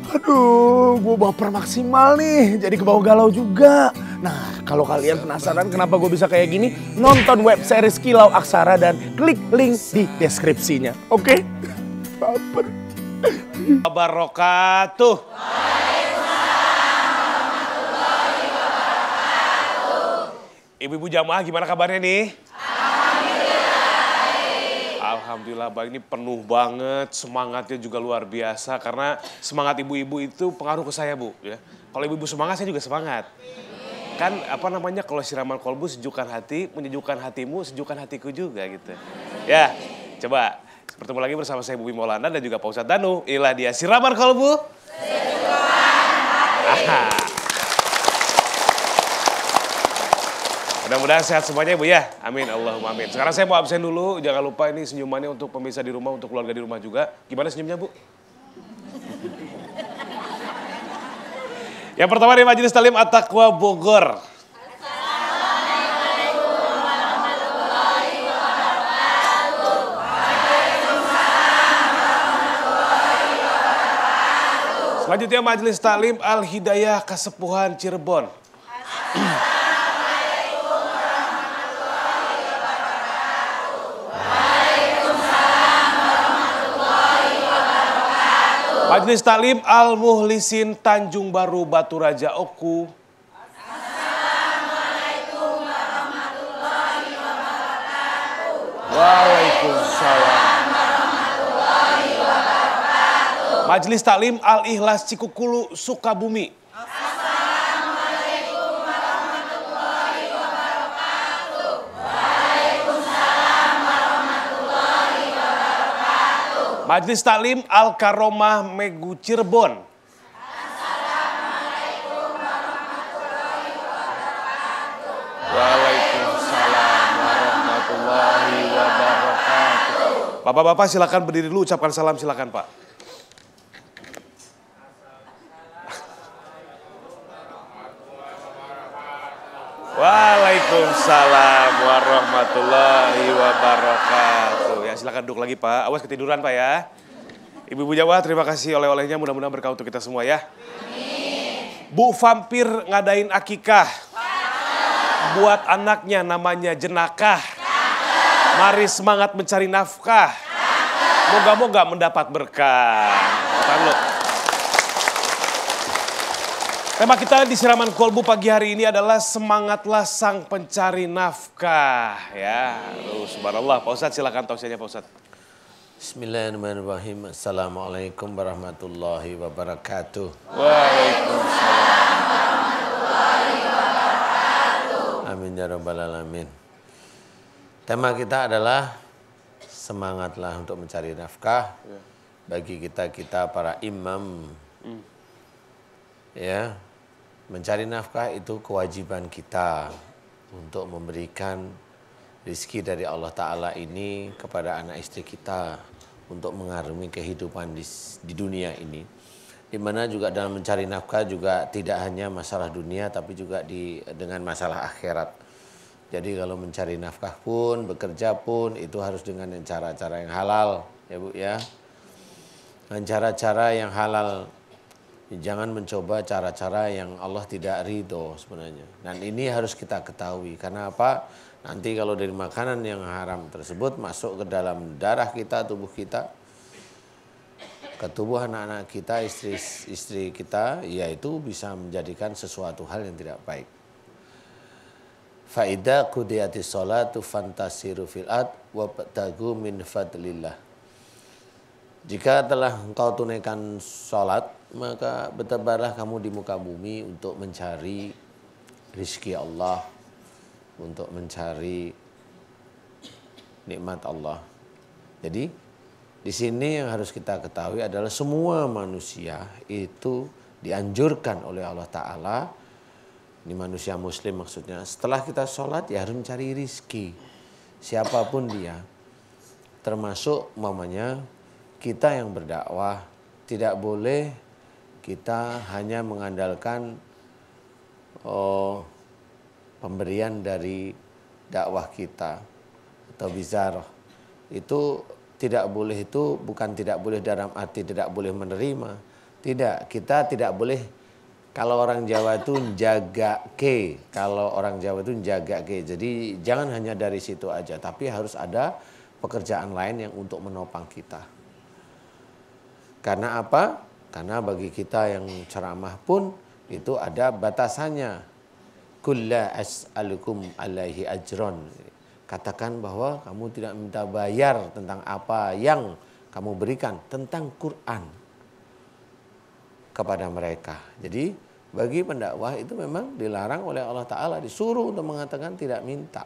Aduh, gue baper maksimal nih, jadi kebawa galau juga. Nah, kalau kalian penasaran kenapa gue bisa kayak gini, nonton web series Kilau Aksara dan klik link di deskripsinya. Oke? Baper. Wabarakatuh. Ibu-ibu jamaah gimana kabarnya nih? Alhamdulillah baik, ini penuh banget, semangatnya juga luar biasa karena semangat ibu-ibu itu pengaruh ke saya, Bu, ya. Kalau ibu-ibu semangat, saya juga semangat. Kan apa namanya, kalau siraman kolbu sejukkan hati, menyejukkan hatimu, sejukkan hatiku juga gitu. Ya, coba bertemu lagi bersama saya Bubi Maulana dan juga Pak Ustadz Danu. Inilah dia siraman kolbu. Mudah-mudahan sehat semuanya Ibu ya. Amin, Allahumma amin. Sekarang saya mau absen dulu. Jangan lupa ini senyumannya untuk pemirsa di rumah, untuk keluarga di rumah juga. Gimana senyumnya Bu? Yang pertama dari Majelis Talim At-Taqwa Bogor. Assalamualaikum warahmatullahi wabarakatuh. Selanjutnya Majelis Talim Al-Hidayah Kasepuhan Cirebon. Majelis Taklim Al-Muhlisin Tanjung Baru Batu Raja Oku. Assalamualaikum warahmatullahi wabarakatuh. Waalaikumsalam warahmatullahi wabarakatuh. Majelis Taklim Al-Ikhlas Cikukulu Sukabumi. Assalamualaikum warahmatullahi wabarakatuh. Waalaikumsalam warahmatullahi wabarakatuh. Majelis Taklim Al-Karomah Megu Cirebon. Assalamualaikum warahmatullahi wabarakatuh. Waalaikumsalam warahmatullahi wabarakatuh. Bapak-bapak silakan berdiri dulu, ucapkan salam, silakan Pak. Waalaikumsalam warahmatullahi wabarakatuh. Ya silakan duduk lagi Pak. Awas ketiduran Pak ya. Ibu-ibu Jawa terima kasih oleh-olehnya, mudah-mudahan berkah untuk kita semua ya. Amin. Bu Vampir ngadain akikah. Buat anaknya namanya Jenakah. Mari semangat mencari nafkah. Moga-moga mendapat berkah. Tema kita di Siraman Kolbu pagi hari ini adalah semangatlah sang pencari nafkah. Ya, subhanallah. Pak Ustadz silakan tausiahnya Pak Ustadz. Bismillahirrahmanirrahim. Assalamualaikum warahmatullahi wabarakatuh. Waalaikumsalam warahmatullahi wabarakatuh. Amin ya rabbal alamin. Tema kita adalah semangatlah untuk mencari nafkah bagi kita para imam. Ya. Mencari nafkah itu kewajiban kita untuk memberikan rezeki dari Allah Ta'ala ini kepada anak istri kita untuk mengarungi kehidupan di dunia ini. Dimana juga dalam mencari nafkah juga tidak hanya masalah dunia tapi juga dengan masalah akhirat. Jadi kalau mencari nafkah pun, bekerja pun itu harus dengan cara-cara yang halal ya Bu ya. Dengan cara-cara yang halal. Jangan mencoba cara-cara yang Allah tidak ridho sebenarnya. Dan ini harus kita ketahui. Karena apa? Nanti kalau dari makanan yang haram tersebut masuk ke dalam darah kita, tubuh kita, ke tubuh anak-anak kita, istri kita, yaitu bisa menjadikan sesuatu hal yang tidak baik. Fa'idha qudiyatis sholatu fantasiru fil ard wabtagu min fadlillah. Jika telah engkau tunaikan sholat, maka bertebarlah kamu di muka bumi untuk mencari rizki Allah, untuk mencari nikmat Allah. Jadi di sini yang harus kita ketahui adalah semua manusia itu dianjurkan oleh Allah Ta'ala, ini manusia muslim maksudnya, setelah kita sholat ya harus mencari rizki, siapapun dia, termasuk mamanya kita yang berdakwah. Tidak boleh kita hanya mengandalkan pemberian dari dakwah kita atau bizarah. Itu tidak boleh, itu bukan tidak boleh dalam arti tidak boleh menerima, Tidak, kita tidak boleh. Kalau orang Jawa itu jaga ke, kalau orang Jawa itu jaga ke. Jadi jangan hanya dari situ aja, tapi harus ada pekerjaan lain yang untuk menopang kita. Karena apa? Karena bagi kita yang ceramah pun itu ada batasannya. Kulla as'alukum alaihi ajron. Katakan bahwa kamu tidak minta bayar tentang apa yang kamu berikan tentang Quran kepada mereka. Jadi bagi pendakwah itu memang dilarang oleh Allah Ta'ala, disuruh untuk mengatakan tidak minta.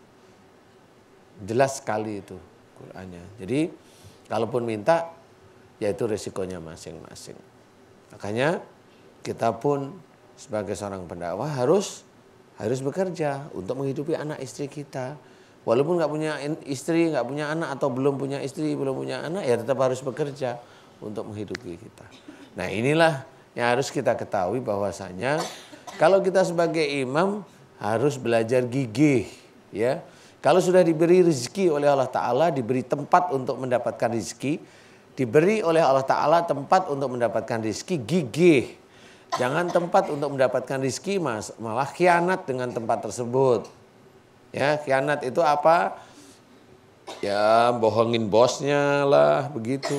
Jelas sekali itu Qurannya. Jadi kalaupun minta, yaitu resikonya masing-masing. Makanya kita pun sebagai seorang pendakwah harus bekerja untuk menghidupi anak istri kita. Walaupun nggak punya istri, nggak punya anak, atau belum punya istri, belum punya anak, ya tetap harus bekerja untuk menghidupi kita. Nah inilah yang harus kita ketahui, bahwasanya kalau kita sebagai imam harus belajar gigih, ya. Kalau sudah diberi rezeki oleh Allah Ta'ala, diberi tempat untuk mendapatkan rezeki, diberi oleh Allah Ta'ala tempat untuk mendapatkan rezeki, gigih. Jangan tempat untuk mendapatkan rezeki malah khianat dengan tempat tersebut. Ya, khianat itu apa? Ya, bohongin bosnya lah, begitu.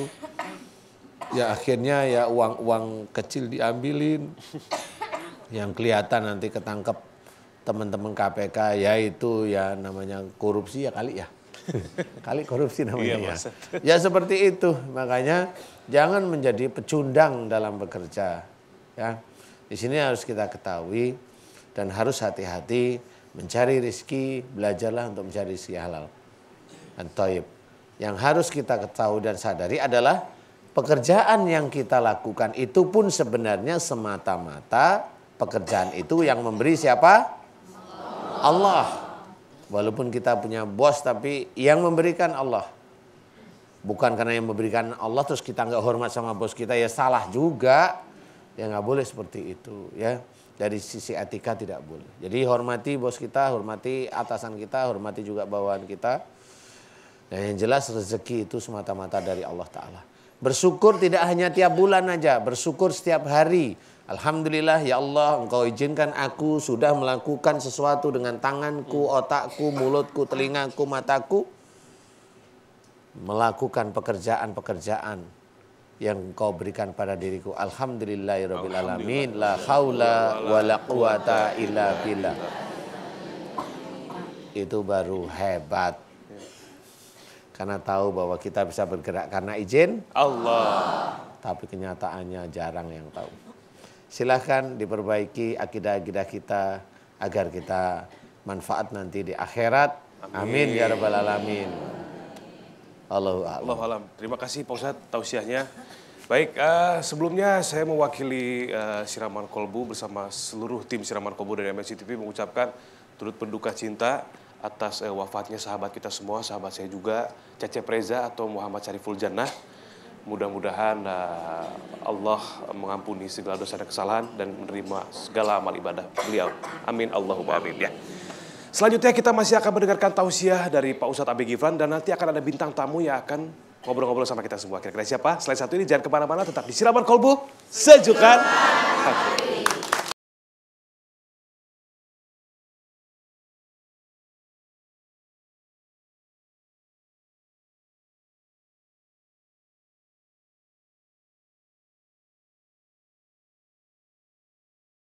Ya akhirnya ya uang-uang kecil diambilin. Yang kelihatan nanti ketangkep teman-teman KPK, ya itu ya namanya korupsi ya kali ya. Kali korupsi namanya ya. Ya seperti itu. Makanya jangan menjadi pecundang dalam bekerja. Ya. Di sini harus kita ketahui dan harus hati-hati mencari rezeki, belajarlah untuk mencari rezeki halal dan thayyib. Yang harus kita ketahui dan sadari adalah pekerjaan yang kita lakukan itu pun sebenarnya semata-mata pekerjaan itu yang memberi siapa? Allah. Walaupun kita punya bos, tapi yang memberikan Allah. Bukan karena yang memberikan Allah terus kita nggak hormat sama bos kita, ya salah juga. Ya nggak boleh seperti itu, ya. Dari sisi etika tidak boleh. Jadi hormati bos kita, hormati atasan kita, hormati juga bawahan kita. Dan yang jelas rezeki itu semata-mata dari Allah Ta'ala. Bersyukur tidak hanya tiap bulan aja, bersyukur setiap hari. Alhamdulillah ya Allah, Engkau izinkan aku sudah melakukan sesuatu dengan tanganku, otakku, mulutku, telingaku, mataku. Melakukan pekerjaan-pekerjaan yang Engkau berikan pada diriku. Alhamdulillahirabbil alamin, la haula wala quwata illa billah. Itu baru hebat. Karena tahu bahwa kita bisa bergerak karena izin Allah. Tapi kenyataannya jarang yang tahu. Silahkan diperbaiki akidah-akidah kita agar kita manfaat nanti di akhirat. Amin ya rabbal alamin. Allahu a'lam. Terima kasih Pak Ustadz tausiahnya. Baik, sebelumnya saya mewakili Siraman Kolbu bersama seluruh tim Siraman Kolbu dari MNC TV mengucapkan turut berduka cinta atas wafatnya sahabat kita semua, sahabat saya juga, Cecep Reza atau Muhammad Syariful Jannah. Mudah-mudahan Allah mengampuni segala dosa dan kesalahan dan menerima segala amal ibadah beliau. Amin Allahumma amin ya. Selanjutnya kita masih akan mendengarkan tausiah dari Pak Ustadz Abi Giflan dan nanti akan ada bintang tamu yang akan ngobrol-ngobrol sama kita semua. Kira-kira siapa? Selain satu ini jangan kemana-mana, tetap di Siraman Kolbu, sejukan hati.